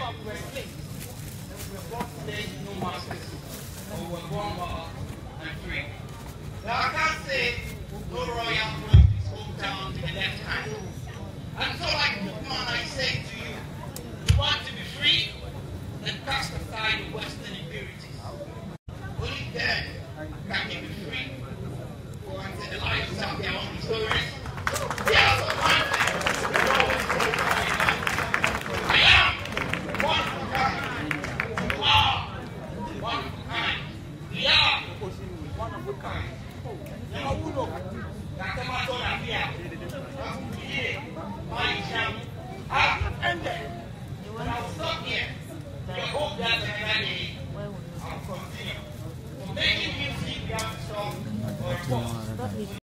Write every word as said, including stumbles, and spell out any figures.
we're born today, no masters. Or we're born uh, and free. Now I can't say no royal point his hometown to the left hand. And so like Bookman, I say to you, you want to be free, then cast aside the Western impurities. Only then can you be free. Go and say the lions have their own stories.